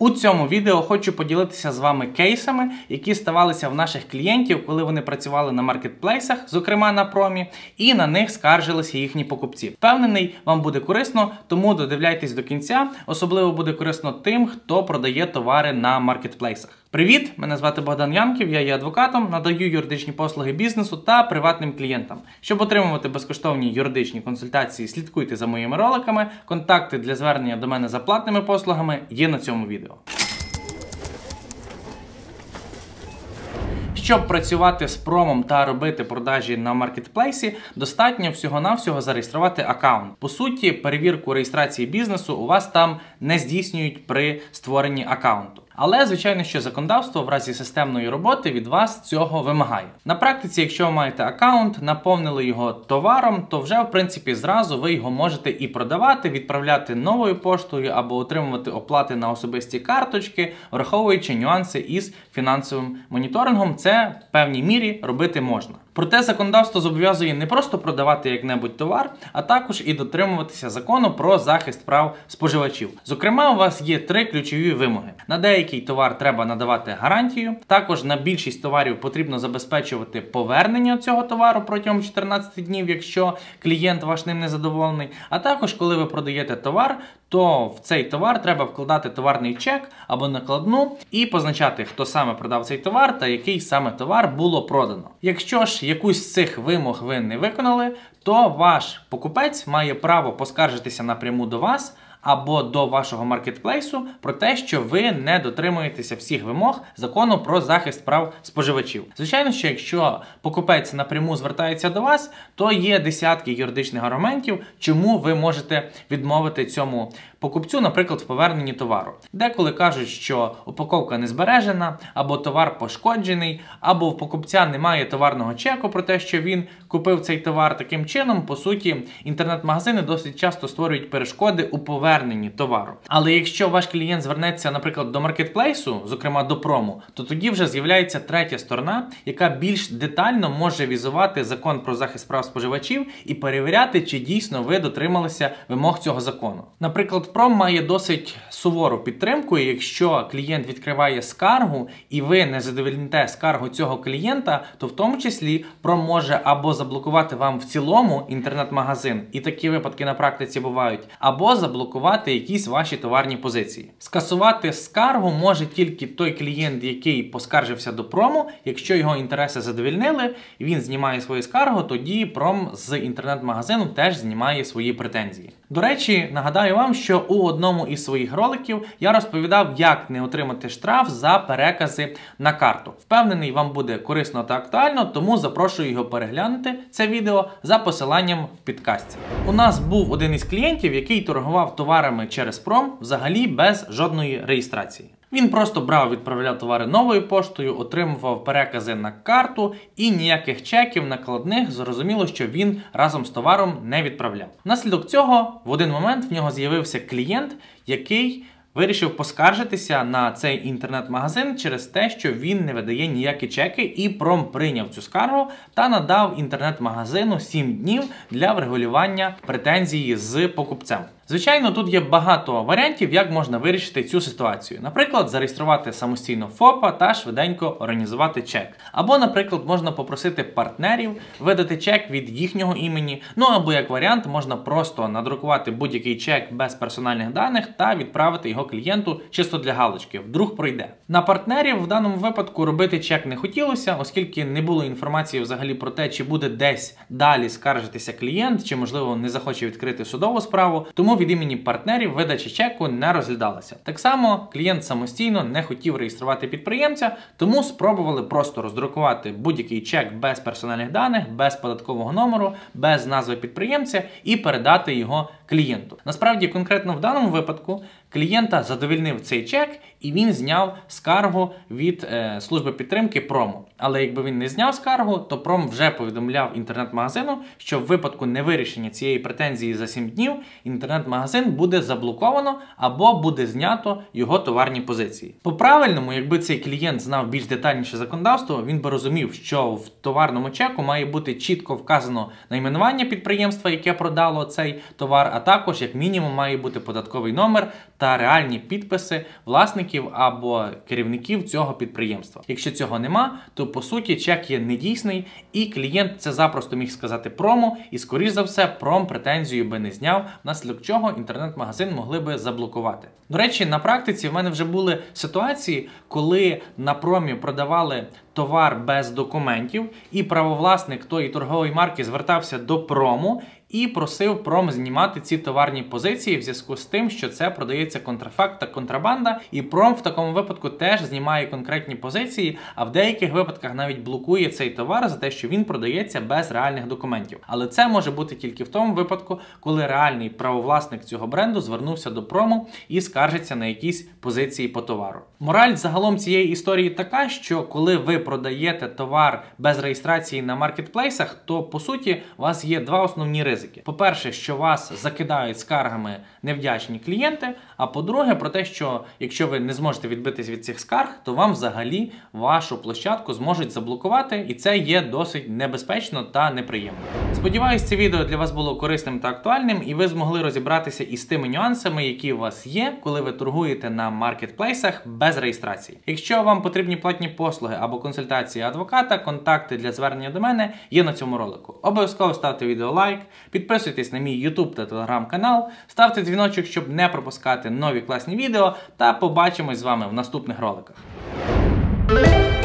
У цьому відео хочу поділитися з вами кейсами, які ставалися в наших клієнтів, коли вони працювали на маркетплейсах, зокрема на промі, і на них скаржилися їхні покупці. Впевнений, вам буде корисно, тому додивляйтесь до кінця. Особливо буде корисно тим, хто продає товари на маркетплейсах. Привіт! Мене звати Богдан Янків, я є адвокатом, надаю юридичні послуги бізнесу та приватним клієнтам. Щоб отримувати безкоштовні юридичні консультації, слідкуйте за моїми роликами. Контакти для звернення до мене за платними послугами є на цьому відео. Щоб працювати з промом та робити продажі на маркетплейсі, достатньо всього-навсього зареєструвати аккаунт. По суті, перевірку реєстрації бізнесу у вас там не здійснюють при створенні аккаунту. Але, звичайно, що законодавство в разі системної роботи від вас цього вимагає. На практиці, якщо ви маєте аккаунт, наповнили його товаром, то вже, в принципі, зразу ви його можете і продавати, відправляти новою поштою або отримувати оплати на особисті карточки, враховуючи нюанси із фінансовим моніторингом. Це в певній мірі робити можна. Проте законодавство зобов'язує не просто продавати як-небудь товар, а також і дотримуватися закону про захист прав споживачів. Зокрема, у вас є 3 ключові вимоги. На деякий товар треба надавати гарантію, також на більшість товарів потрібно забезпечувати повернення цього товару протягом 14 днів, якщо клієнт ваш ним не задоволений, а також коли ви продаєте товар, то в цей товар треба вкладати товарний чек або накладну і позначати, хто саме продав цей товар та який саме товар було продано. Якщо ж якусь з цих вимог ви не виконали, то ваш покупець має право поскаржитися напряму до вас або до вашого маркетплейсу про те, що ви не дотримуєтеся всіх вимог закону про захист прав споживачів. Звичайно, що якщо покупець напряму звертається до вас, то є десятки юридичних аргументів, чому ви можете відмовити цьому покупцю, наприклад, в поверненні товару. Деколи кажуть, що упаковка не збережена, або товар пошкоджений, або в покупця немає товарного чеку про те, що він купив цей товар. Таким чином, по суті, інтернет-магазини досить часто створюють перешкоди у поверненні товару. Але якщо ваш клієнт звернеться, наприклад, до маркетплейсу, зокрема до прому, то тоді вже з'являється третя сторона, яка більш детально може візувати закон про захист прав споживачів і перевіряти, чи дійсно ви дотрималися вимог цього закону. Наприклад, пром має досить сувору підтримку, і якщо клієнт відкриває скаргу і ви не задовольните скаргу цього клієнта, то в тому числі пром може або заблокувати вам в цілому інтернет-магазин, і такі випадки на практиці бувають, або заблокувати якісь ваші товарні позиції. Скасувати скаргу може тільки той клієнт, який поскаржився до прому. Якщо його інтереси задовольнили, він знімає свою скаргу, тоді пром з інтернет-магазину теж знімає свої претензії. До речі, нагадаю вам, що у одному із своїх роликів я розповідав, як не отримати штраф за перекази на карту. Впевнений, вам буде корисно та актуально, тому запрошую його переглянути це відео за посиланням в підкасті. У нас був один із клієнтів, який торгував товарами через пром взагалі без жодної реєстрації. Він просто брав, відправляв товари новою поштою, отримував перекази на карту і ніяких чеків, накладних, зрозуміло, що він разом з товаром не відправляв. Внаслідок цього в один момент в нього з'явився клієнт, який вирішив поскаржитися на цей інтернет-магазин через те, що він не видає ніякі чеки, і пром прийняв цю скаргу та надав інтернет-магазину 7 днів для врегулювання претензії з покупцем. Звичайно, тут є багато варіантів, як можна вирішити цю ситуацію. Наприклад, зареєструвати самостійно ФОПа та швиденько організувати чек. Або, наприклад, можна попросити партнерів видати чек від їхнього імені. Ну або, як варіант, можна просто надрукувати будь-який чек без персональних даних та відправити його клієнту чисто для галочки, вдруг пройде. На партнерів в даному випадку робити чек не хотілося, оскільки не було інформації взагалі про те, чи буде десь далі скаржитися клієнт, чи, можливо, не захоче відкрити судову справу. Тому від імені партнерів видача чеку не розглядалася. Так само клієнт самостійно не хотів реєструвати підприємця, тому спробували просто роздрукувати будь-який чек без персональних даних, без податкового номеру, без назви підприємця і передати його клієнту. Насправді, конкретно в даному випадку клієнта задовольнив цей чек і він зняв скаргу від служби підтримки прому. Але якби він не зняв скаргу, то пром вже повідомляв інтернет-магазину, що в випадку невирішення цієї претензії за 7 днів інтернет-магазин буде заблоковано або буде знято його товарні позиції. По-правильному, якби цей клієнт знав більш детальніше законодавство, він би розумів, що в товарному чеку має бути чітко вказано найменування підприємства, яке продало цей товар, а також, як мінімум, має бути податковий номер та та реальні підписи власників або керівників цього підприємства. Якщо цього нема, то по суті чек є недійсний, і клієнт це запросто міг сказати промо, і скоріш за все пром претензію би не зняв, внаслідок чого інтернет-магазин могли би заблокувати. До речі, на практиці в мене вже були ситуації, коли на промі продавали товар без документів, і правовласник тої торгової марки звертався до прому і просив пром знімати ці товарні позиції в зв'язку з тим, що це продається контрафакт та контрабанда, і пром в такому випадку теж знімає конкретні позиції, а в деяких випадках навіть блокує цей товар за те, що він продається без реальних документів. Але це може бути тільки в тому випадку, коли реальний правовласник цього бренду звернувся до прому і скаржиться на якісь позиції по товару. Мораль загалом цієї історії така, що коли ви продаєте товар без реєстрації на маркетплейсах, то по суті у вас є два основні ризики. По-перше, що вас закидають скаргами невдячні клієнти, а по-друге, про те, що якщо ви не зможете відбитись від цих скарг, то вам взагалі вашу площадку зможуть заблокувати, і це є досить небезпечно та неприємно. Сподіваюсь, це відео для вас було корисним та актуальним, і ви змогли розібратися із тими нюансами, які у вас є, коли ви торгуєте на маркетплейсах без реєстрації. Якщо вам потрібні платні послуги або консультації адвоката, контакти для звернення до мене є на цьому ролику. Обов'язково ставте відео лайк, підписуйтесь на мій YouTube та Telegram канал, ставте дзвіночок, щоб не пропускати нові класні відео, та побачимось з вами в наступних роликах.